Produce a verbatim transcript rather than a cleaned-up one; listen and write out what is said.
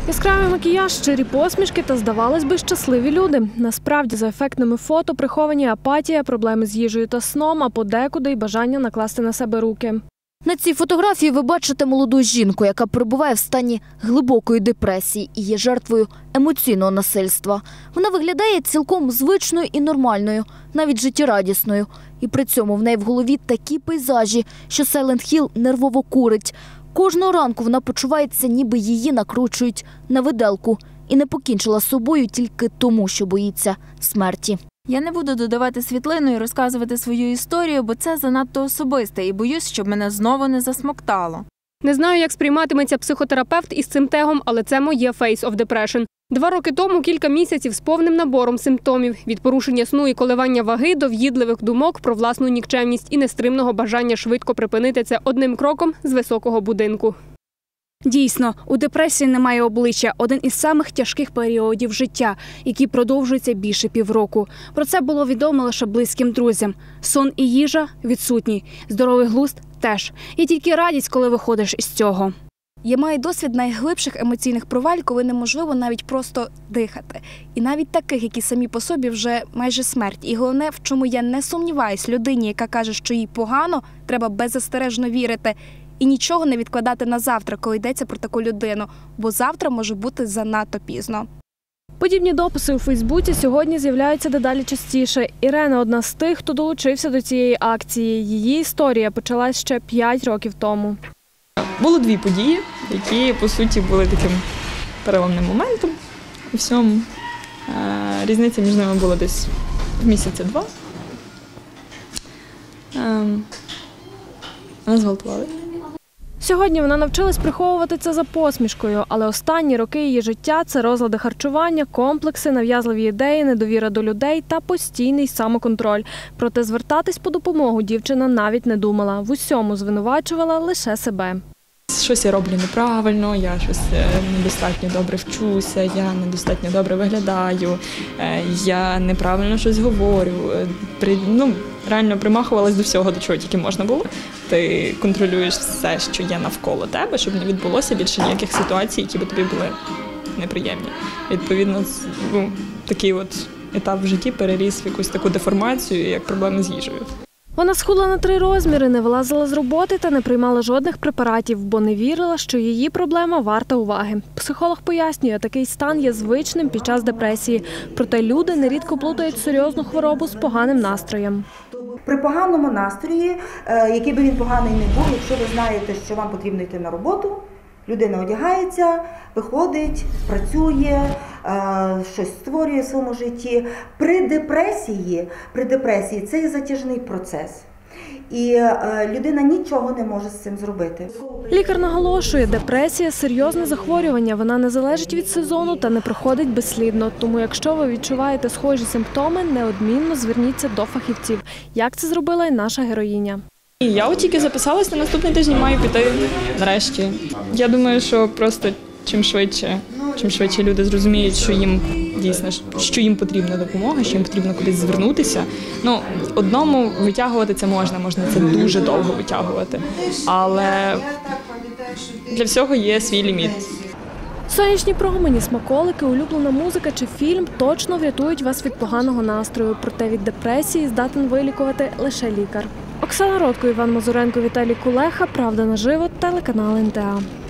Яскравий макіяж, щирі посмішки та, здавалось би, щасливі люди. Насправді, за ефектними фото приховані апатія, проблеми з їжею та сном, а подекуди й бажання накласти на себе руки. На цій фотографії ви бачите молоду жінку, яка перебуває в стані глибокої депресії і є жертвою емоційного насильства. Вона виглядає цілком звичною і нормальною, навіть життєрадісною. І при цьому в неї в голові такі пейзажі, що Сайлент Хіл нервово курить. Кожного ранку вона почувається, ніби її накручують на виделку. І не покінчила з собою тільки тому, що боїться смерті. Я не буду додавати світлину і розказувати свою історію, бо це занадто особисте і боюсь, щоб мене знову не засмоктало. Не знаю, як сприйматиметься психотерапевт із цим тегом, але це моє Face of Depression. Два роки тому кілька місяців з повним набором симптомів. Від порушення сну і коливання ваги до в'їдливих думок про власну нікчемність і нестримного бажання швидко припинити це одним кроком з високого будинку. Дійсно, у депресії немає обличчя – один із самих тяжких періодів життя, який продовжується більше півроку. Про це було відомо лише близьким друзям. Сон і їжа – відсутні, здоровий глузд – теж. І тільки радість, коли виходиш із цього. Я маю досвід найглибших емоційних проваль, коли неможливо навіть просто дихати. І навіть таких, які самі по собі вже майже смерть. І головне, в чому я не сумніваюсь, людині, яка каже, що їй погано, треба беззастережно вірити – і нічого не відкладати на завтра, коли йдеться про таку людину, бо завтра може бути занадто пізно. Подібні дописи у Фейсбуці сьогодні з'являються дедалі частіше. Ірена – одна з тих, хто долучився до цієї акції. Її історія почалась ще п'ять років тому. Було дві події, які, по суті, були таким переломним моментом у всьому. Різниця між ними була десь в місяця два. Мене зґвалтували. Сьогодні вона навчилась приховувати це за посмішкою, але останні роки її життя – це розлади харчування, комплекси, нав'язливі ідеї, недовіра до людей та постійний самоконтроль. Проте звертатись по допомогу дівчина навіть не думала. В усьому звинувачувала лише себе. Щось я роблю неправильно, я щось недостатньо добре вчуся, я недостатньо добре виглядаю, я неправильно щось говорю. Ну, реально примахувалась до всього, до чого тільки можна було. Ти контролюєш все, що є навколо тебе, щоб не відбулося більше ніяких ситуацій, які б тобі були неприємні. Відповідно, ну, такий от етап в житті переріс в якусь таку деформацію, як проблеми з їжею. Вона схудла на три розміри, не вилазила з роботи та не приймала жодних препаратів, бо не вірила, що її проблема варта уваги. Психолог пояснює, такий стан є звичним під час депресії. Проте люди нерідко плутають серйозну хворобу з поганим настроєм. При поганому настрої, який би він поганий не був, якщо ви знаєте, що вам потрібно йти на роботу, людина одягається, виходить, працює, щось створює в своєму житті. При депресії, при депресії це є затяжний процес. І людина нічого не може з цим зробити. Лікар наголошує, депресія – серйозне захворювання. Вона не залежить від сезону та не проходить безслідно. Тому якщо ви відчуваєте схожі симптоми, неодмінно зверніться до фахівців. Як це зробила і наша героїня. Я от тільки записалась, на наступний тиждень маю піти нарешті. Я думаю, що просто чим швидше, чим швидше люди зрозуміють, що їм дійсно, що їм потрібна допомога, що їм потрібно кудись звернутися. Ну, одному витягувати це можна, можна це дуже довго витягувати. Але для всього є свій ліміт. Сонячні промені, смаколики, улюблена музика чи фільм точно врятують вас від поганого настрою. Проте від депресії здатен вилікувати лише лікар. Оксана Ротко, Іван Мазуренко, Віталій Кулеха. Правда наживо. Телеканал ен те а.